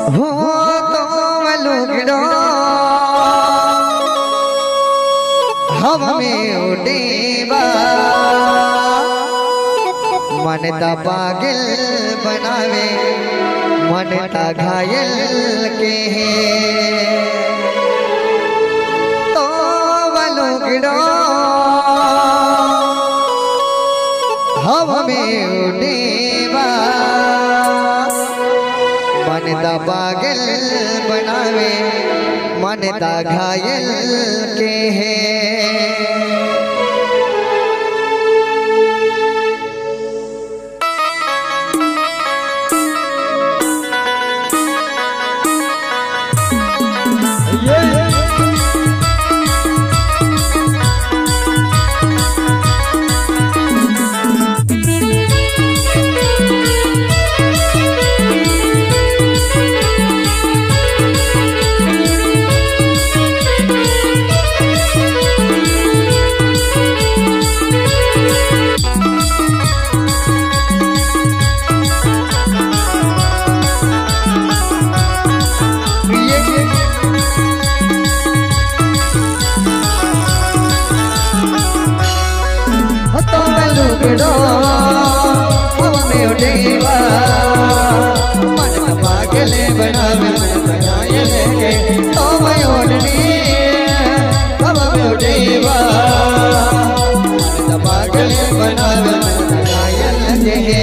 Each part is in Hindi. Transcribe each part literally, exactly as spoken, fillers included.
हो तो लुगड़ो हमें उड़ेवा मन ता पागल बनावे मन ता घायल के तो लुगड़ो हमें उड़ेवा मन ता पागल बनावे मन ता घायल के है। लुगड़ो हमें उड़ेवा मन ता पागल बनावे मन ता घायल के तो मैं ओढ़नी हमें उड़ेवा मन ता पागल बनावे मन ता घायल के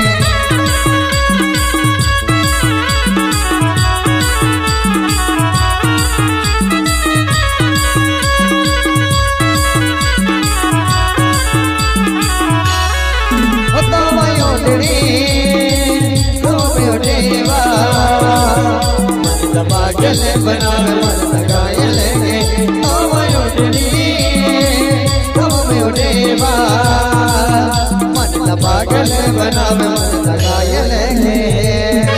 पागल बनावे मन ता घायल के तो मैं उड़नी हमें उड़ेवा मन ता पागल बनावे मन ता घायल के।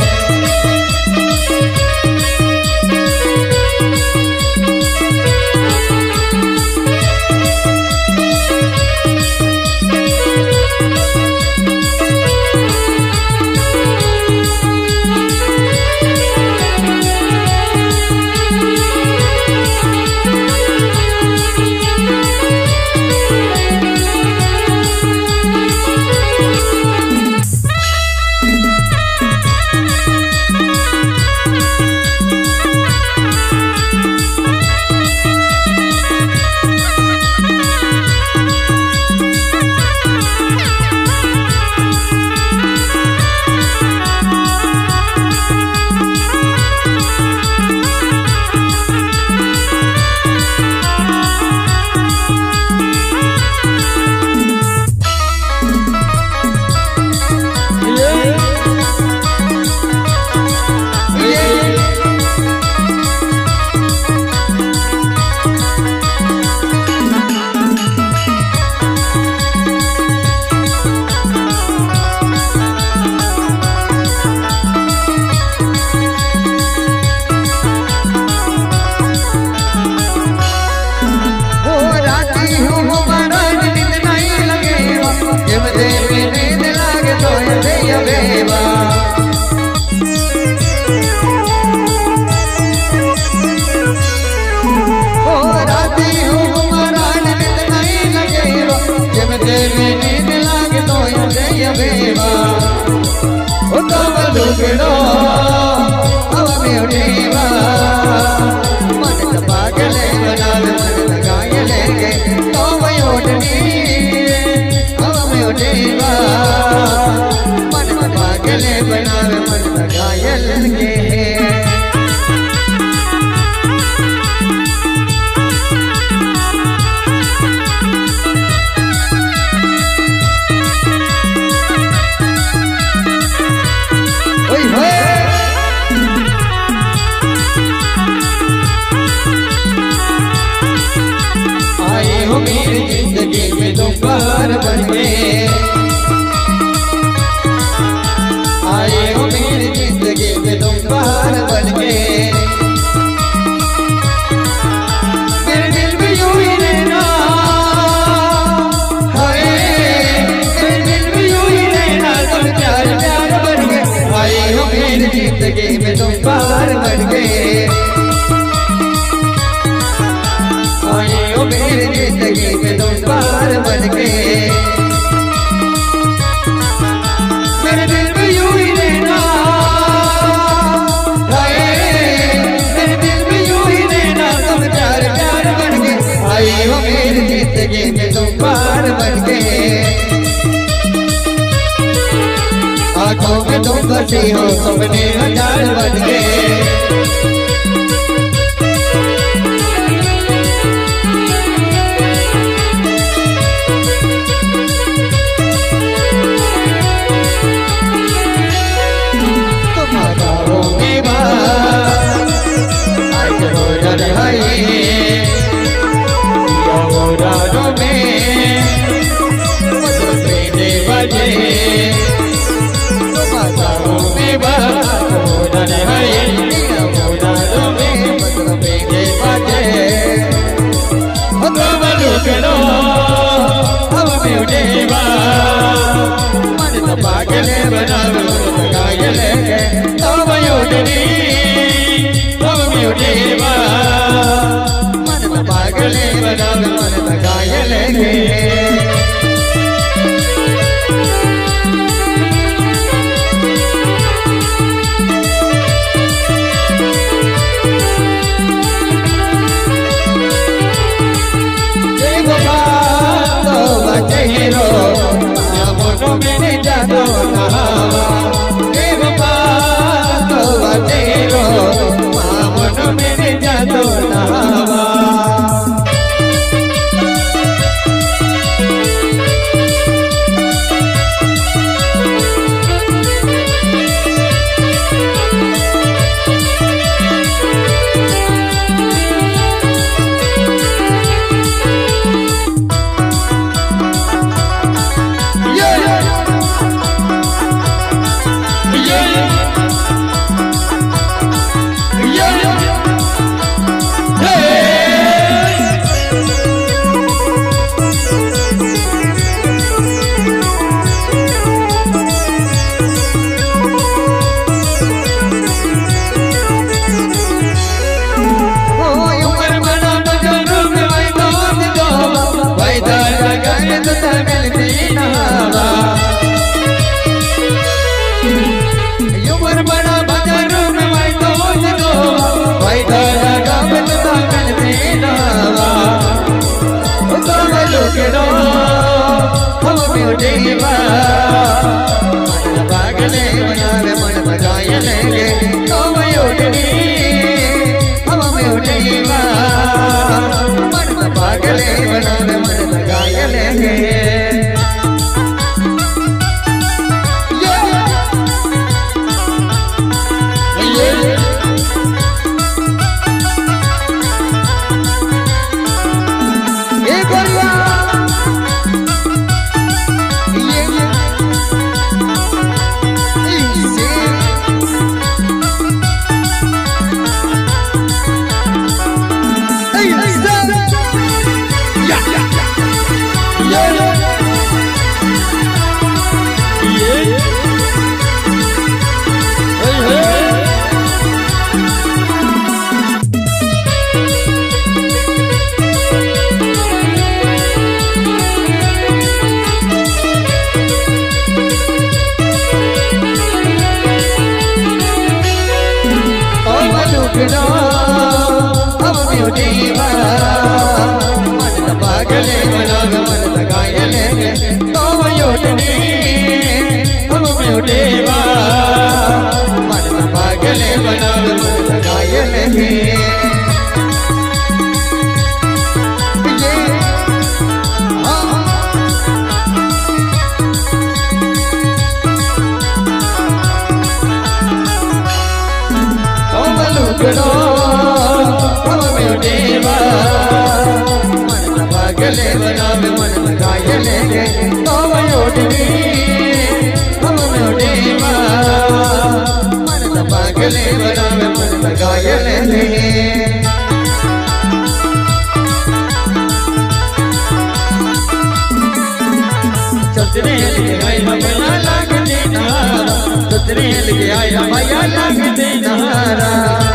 लुगड़ो हमें उड़ेवा मन ता पागल बनावे मन ता घायल के तो मैं ओढ़नी हमें उड़ेवा मन ता पागल बनावे मन ता घायल के। मेरी जिंदगी में दोपहर बन गए आए हो मेरी जिंदगी में दोपहर बन गए मेरे दिल में यूं ही रहना हाय मेरे दिल में यूं ही रहना तुम प्यार प्यार बन गए आए हो मेरी जिंदगी में तुम तुम पार बन गए, आए हो मेरी जिंदगी में तुम पार बन गए। मेरे दिल में यूं ही रहना, मेरे दिल में यूं ही रहना, तुम चार चार बन गए, आए हो मेरी जिंदगी में तुम पार बन गए। आँखों में तुम बसी हो, सपने हजार बन गए। पागल बना गायल तब योजनी तब म्यूटेवा मन पागल बना मन गायल पागले बना मन गायल तब योजनी हम म्यूटेवा मन पागले बना मन गायल पागले बना मन गायल तब योजनी हम म्यूटेवा मन पागले बना मन गायल पागले बना मन गायल तब योजनी हम म्यूटेवा मन पागले बना मन गायल चतरे सोचने लगे आया भैया लाग दे नहारा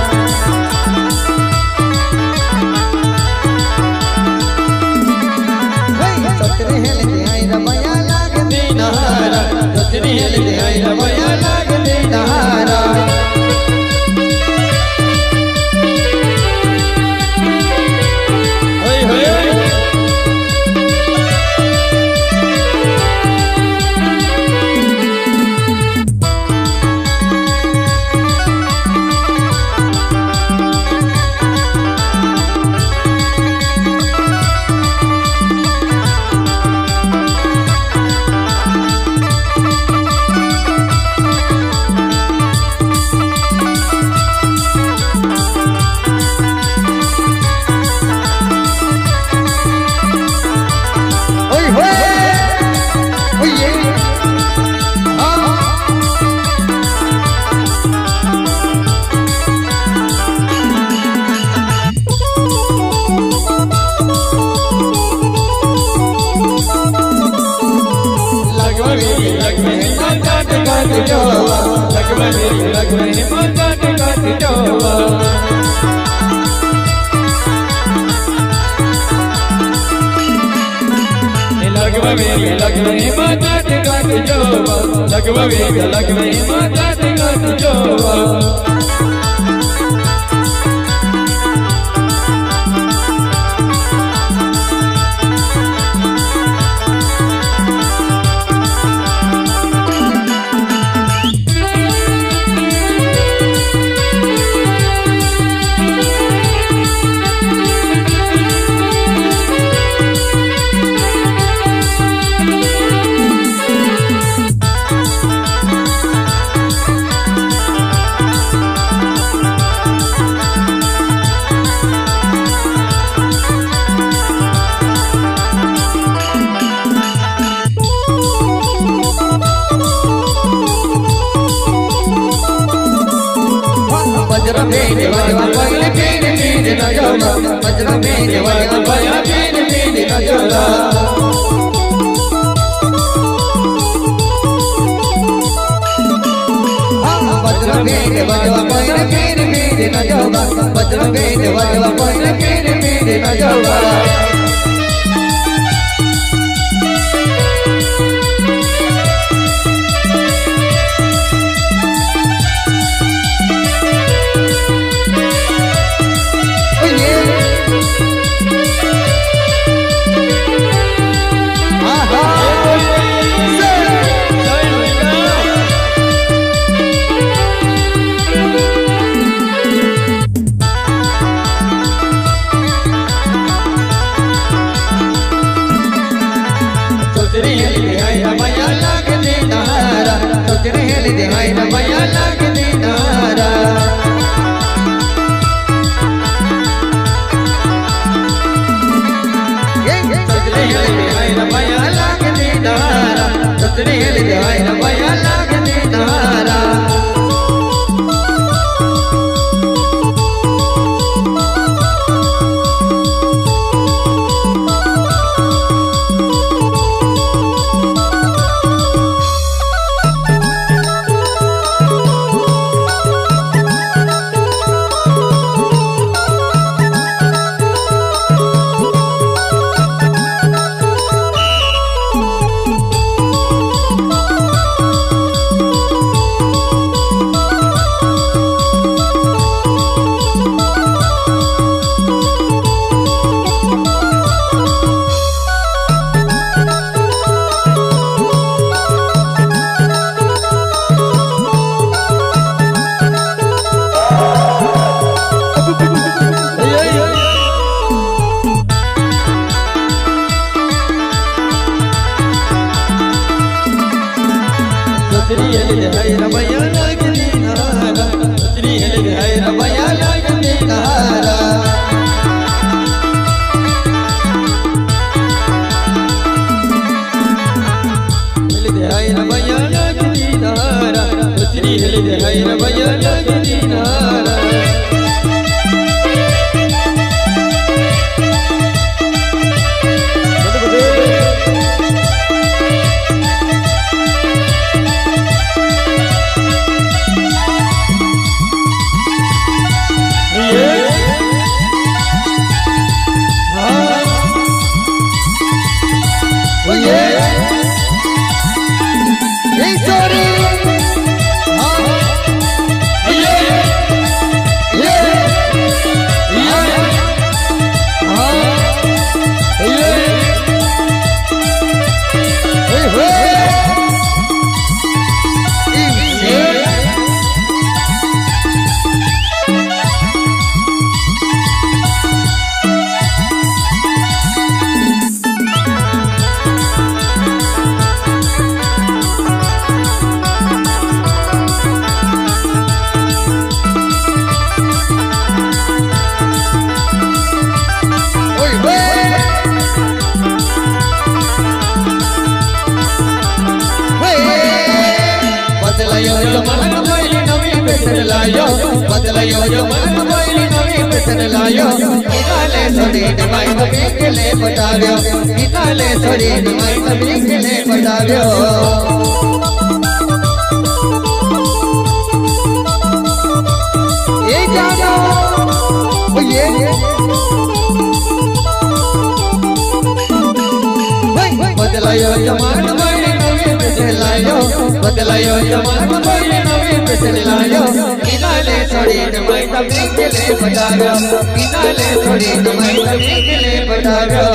सोचने लगे आया भैया लाग दे नहारा सोचने लगे आया भैया लाग दे नहारा लायो बदलायो जमान कोई नवी फैशन लायो इनाले थोड़ी माई नवी के ले बताव्यो इनाले थोड़ी माई नवी के ले बताव्यो ये जानो ये बदलायो जमान कोई नवी फैशन लायो बदलायो जमान कोई नवी फैशन लायो इनाले थोड़ी माई नवी के ले बताव्यो इनाले थोड़ी माई नवी के ले बताव्यो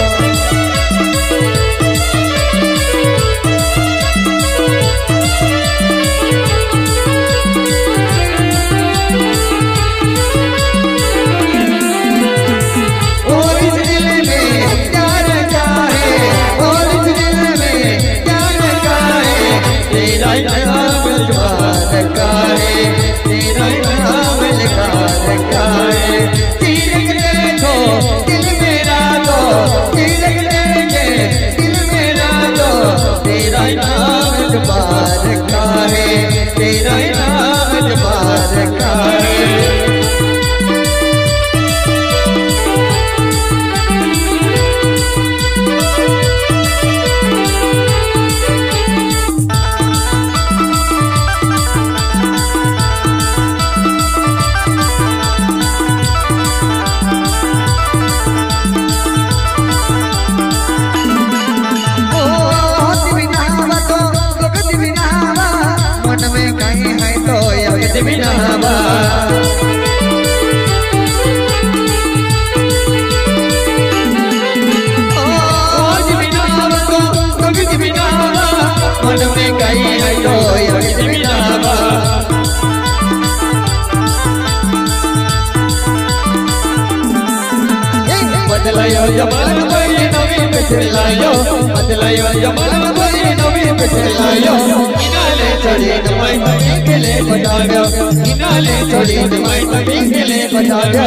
बदलायो जमान कोई नवी फैशन लायो बदलायो जमान कोई नवी फैशन लायो इनाले थोड़ी माई नवी के ले बताव्यो इनाले थोड़ी माई नवी के ले बताव्यो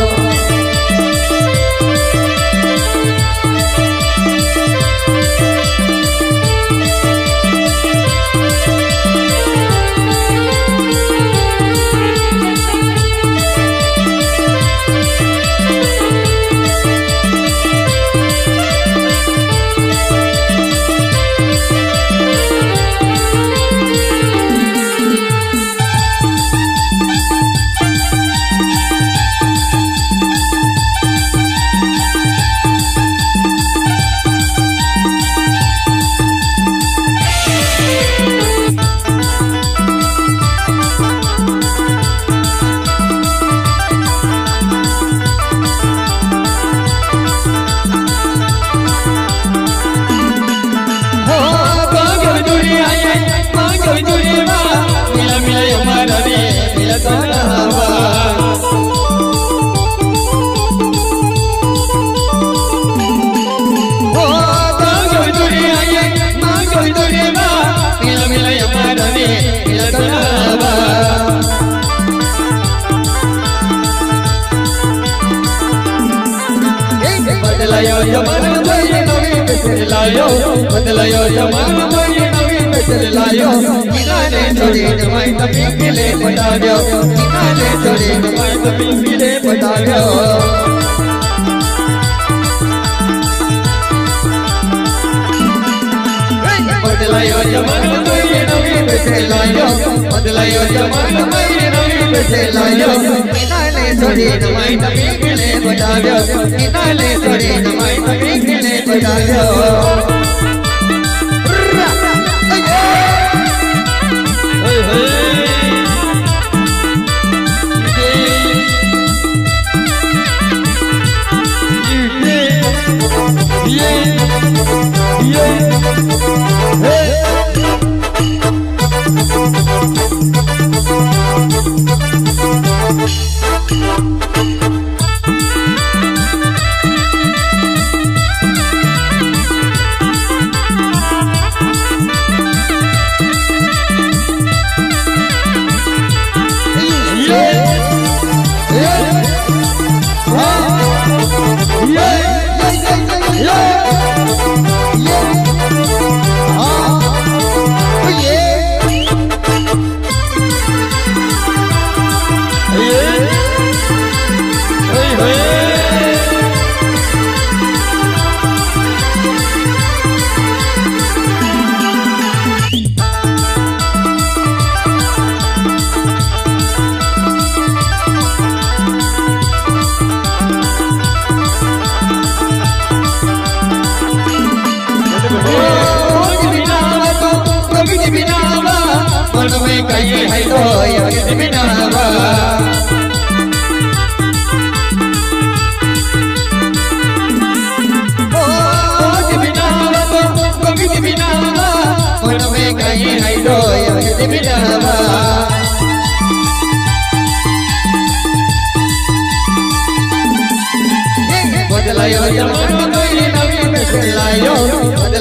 बदलायो जमान कोई नवी फैशन लायो बदलायो जमान कोई नवी फैशन लायो इनाले थोड़ी माई नवी के ले बताव्यो इनाले थोड़ी माई नवी के ले बताव्यो बदलायो जमान कोई नवी फैशन लायो बदलायो जमान कोई नवी फैशन लायो इनाले थोड़ी माई नवी के ले बताव्यो इनाले थोड़ी माई नवी के ले बताव्यो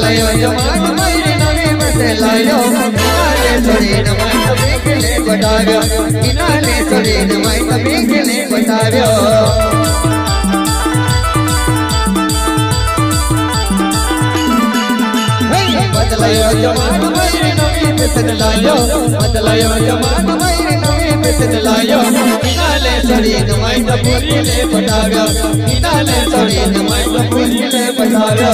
बदलायो जमान मायरे नवी बदलायो इनाले छोड़ी न माय तबे केले बताव्यो इनाले छोड़ी न माय तबे केले बताव्यो बदलायो जमान मायरे नवी बदलायो बदलायो जमान मायरे नवी बदलायो इनाले छोड़ी न माय तबे केले बताव्यो इनाले छोड़ी न माय तबे केले बताव्यो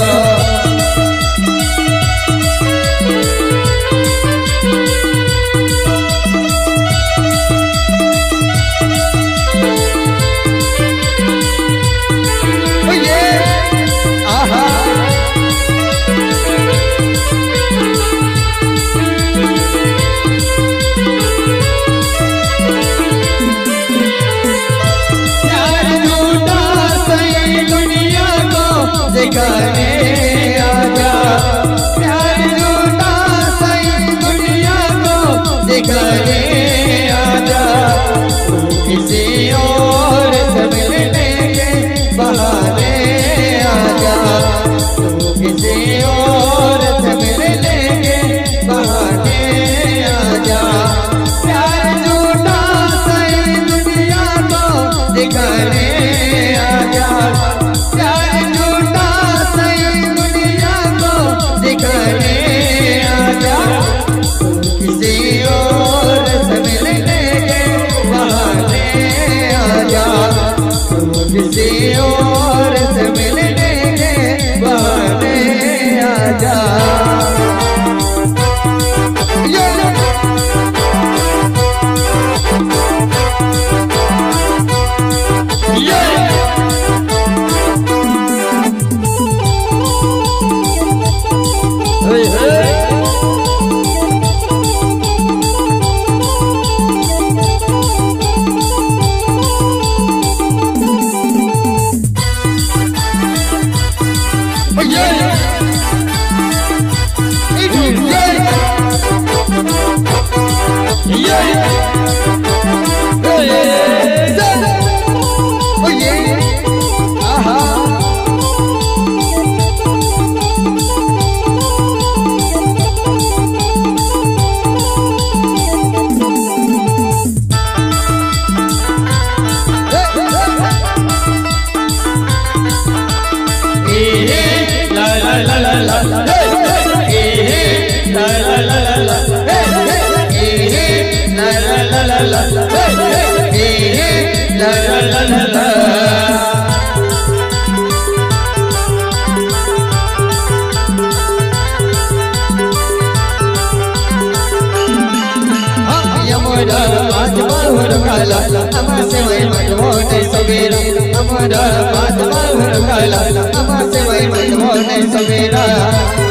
दिखाने आजा प्यार झूठा सही दुनिया को दिखाने आजा तू किसी और से मिलने के बहाने आजा तू किसी और से मिलने के बहाने आजा प्यार झूठा सही दुनिया को दिखाने आजा दिखाने आजा किसी और से मिलने के बहाने आजा किसी और से मिलने के बहाने आजा हमसे वही मजबूर सवेरा हमारा बात बाहर काला हमसे वही मजबूर सवेरा